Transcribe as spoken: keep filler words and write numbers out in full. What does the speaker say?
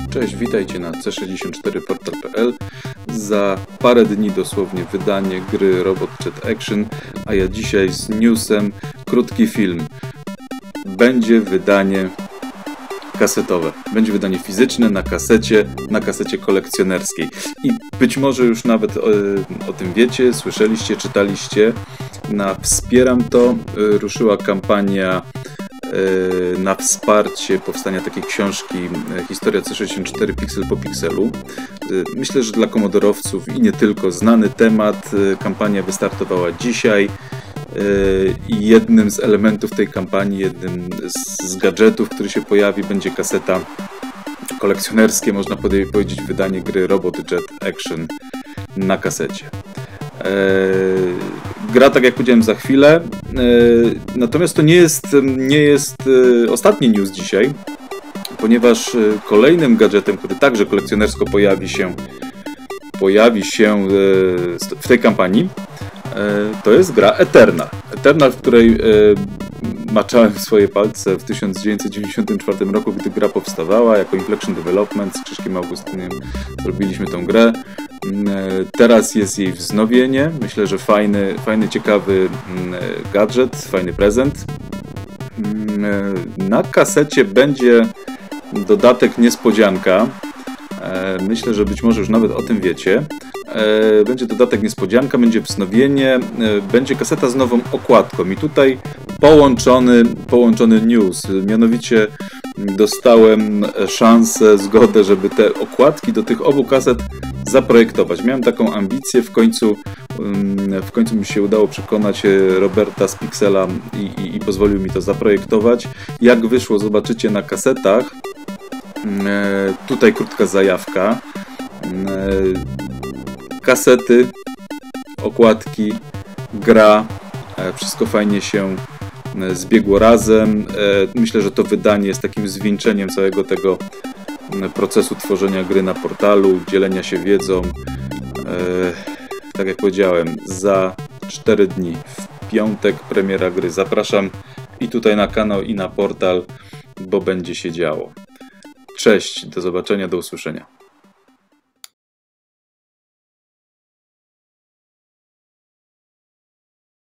Cześć, witajcie na C sześćdziesiąt cztery portal kropka p l. Za parę dni dosłownie wydanie gry Robot Jet Action, a ja dzisiaj z newsem krótki film. Będzie wydanie kasetowe. Będzie wydanie fizyczne na kasecie, na kasecie kolekcjonerskiej. I być może już nawet o, o tym wiecie, słyszeliście, czytaliście. Na Wspieram to ruszyła kampania na wsparcie powstania takiej książki Historia C sześćdziesiąt cztery piksel po pikselu. Myślę, że dla komodorowców i nie tylko znany temat. Kampania wystartowała dzisiaj i jednym z elementów tej kampanii, jednym z gadżetów, który się pojawi, będzie kaseta kolekcjonerskie, można powiedzieć, wydanie gry Robot Jet Action na kasecie. Gra, tak jak powiedziałem, za chwilę. Natomiast to nie jest, nie jest ostatni news dzisiaj, ponieważ kolejnym gadżetem, który także kolekcjonersko pojawi się, pojawi się w tej kampanii, to jest gra Eternal. Eternal, w której maczałem swoje palce w tysiąc dziewięćset dziewięćdziesiątym czwartym roku, gdy gra powstawała. Jako Inflection Development z Krzyszkiem Augustyniem zrobiliśmy tę grę. Teraz jest jej wznowienie. Myślę, że fajny, fajny, ciekawy gadżet, fajny prezent. Na kasecie będzie dodatek niespodzianka. Myślę, że być może już nawet o tym wiecie. Będzie dodatek niespodzianka, będzie wznowienie, będzie kaseta z nową okładką. I tutaj połączony, połączony news. Mianowicie dostałem szansę, zgodę, żeby te okładki do tych obu kaset zaprojektować. Miałem taką ambicję, w końcu, w końcu mi się udało przekonać Roberta z Pixela i, i, i pozwolił mi to zaprojektować. Jak wyszło, zobaczycie na kasetach. Tutaj krótka zajawka. Kasety, okładki, gra, wszystko fajnie się zbiegło razem. Myślę, że to wydanie jest takim zwieńczeniem całego tego procesu tworzenia gry na portalu, dzielenia się wiedzą. Tak jak powiedziałem, za cztery dni, w piątek premiera gry. Zapraszam i tutaj na kanał, i na portal, bo będzie się działo. Cześć, do zobaczenia, do usłyszenia.